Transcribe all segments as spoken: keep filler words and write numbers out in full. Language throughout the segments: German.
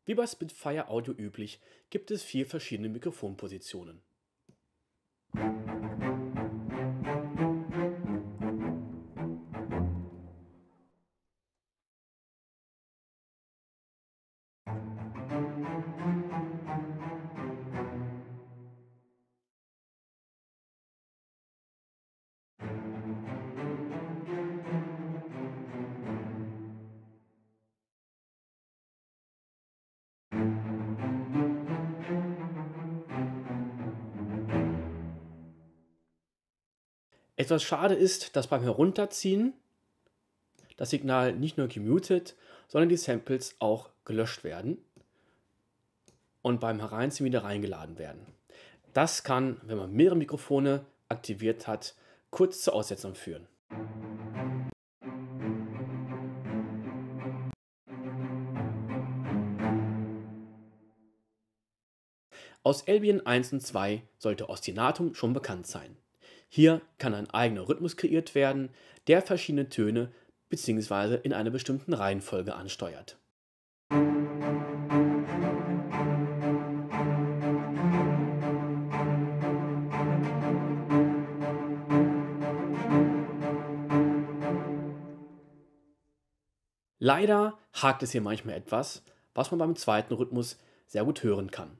Wie bei Spitfire Audio üblich, gibt es vier verschiedene Mikrofonpositionen. Etwas schade ist, dass beim Herunterziehen das Signal nicht nur gemutet, sondern die Samples auch gelöscht werden und beim Hereinziehen wieder reingeladen werden. Das kann, wenn man mehrere Mikrofone aktiviert hat, kurz zur Aussetzung führen. Aus Albion eins und zwei sollte Ostinatum schon bekannt sein. Hier kann ein eigener Rhythmus kreiert werden, der verschiedene Töne bzw. in einer bestimmten Reihenfolge ansteuert. Leider hakt es hier manchmal etwas, was man beim zweiten Rhythmus sehr gut hören kann.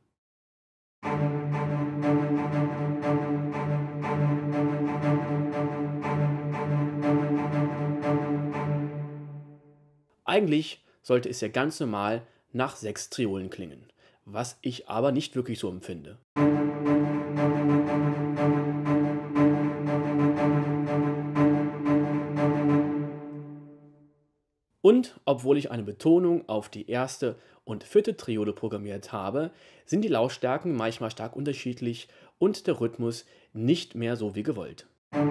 Eigentlich sollte es ja ganz normal nach sechs Triolen klingen, was ich aber nicht wirklich so empfinde. Und obwohl ich eine Betonung auf die erste und vierte Triole programmiert habe, sind die Lautstärken manchmal stark unterschiedlich und der Rhythmus nicht mehr so wie gewollt.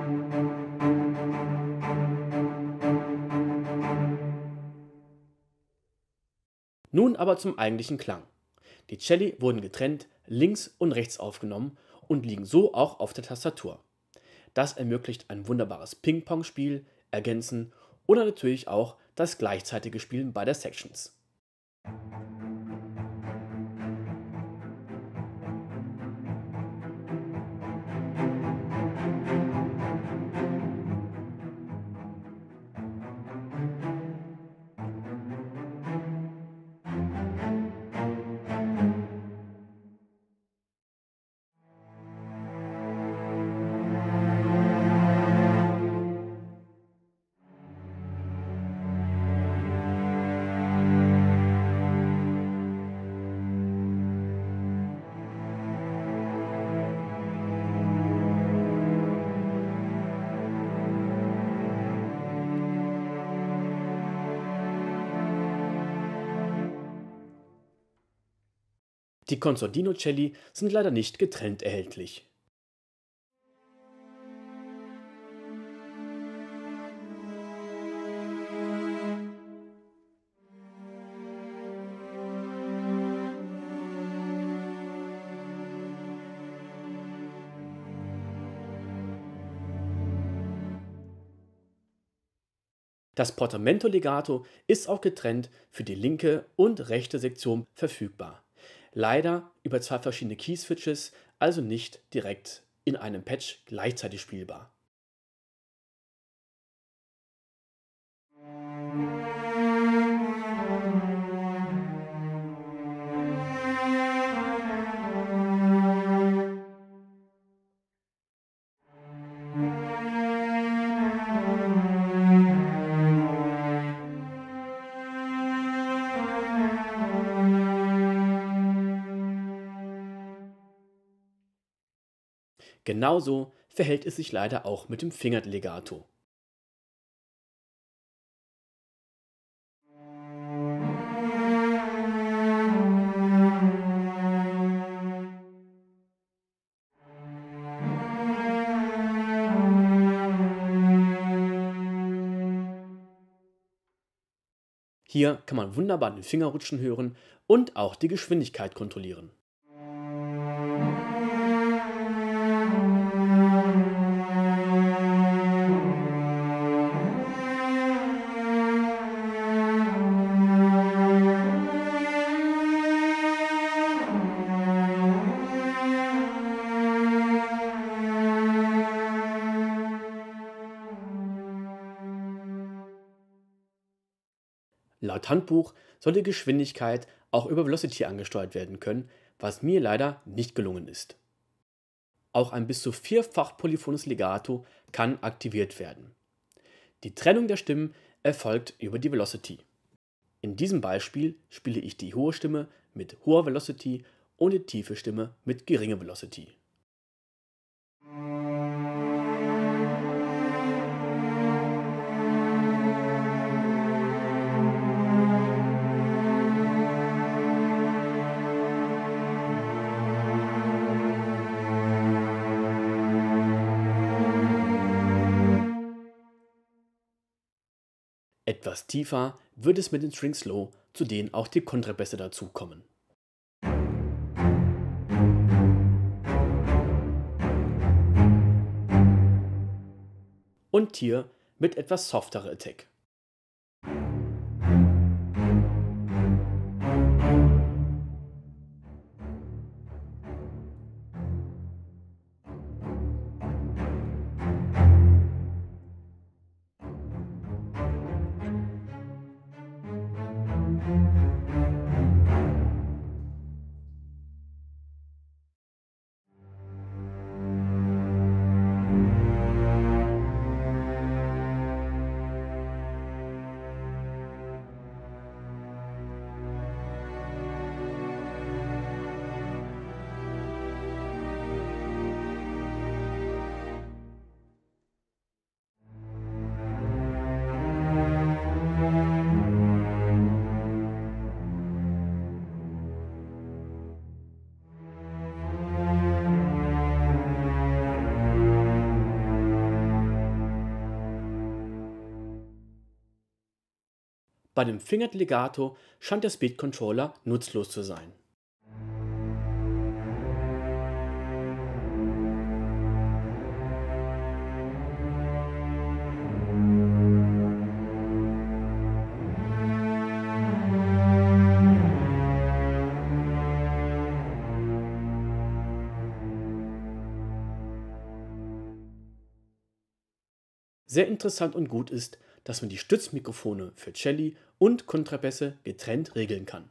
Nun aber zum eigentlichen Klang. Die Celli wurden getrennt links und rechts aufgenommen und liegen so auch auf der Tastatur. Das ermöglicht ein wunderbares Ping-Pong-Spiel, Ergänzen oder natürlich auch das gleichzeitige Spielen beider Sections. Die Consordino-Celli sind leider nicht getrennt erhältlich. Das Portamento Legato ist auch getrennt für die linke und rechte Sektion verfügbar. Leider über zwei verschiedene Key-Switches, also nicht direkt in einem Patch gleichzeitig spielbar. Genauso verhält es sich leider auch mit dem Fingered Legato. Hier kann man wunderbar den Fingerrutschen hören und auch die Geschwindigkeit kontrollieren. Laut Handbuch soll die Geschwindigkeit auch über Velocity angesteuert werden können, was mir leider nicht gelungen ist. Auch ein bis zu vierfach polyphones Legato kann aktiviert werden. Die Trennung der Stimmen erfolgt über die Velocity. In diesem Beispiel spiele ich die hohe Stimme mit hoher Velocity und die tiefe Stimme mit geringer Velocity. Etwas tiefer wird es mit den Strings Low, zu denen auch die Kontrabässe dazukommen. Und hier mit etwas softere Attack. Bei dem Fingered Legato scheint der Speed Controller nutzlos zu sein. Sehr interessant und gut ist, dass man die Stützmikrofone für Celli und Kontrabässe getrennt regeln kann.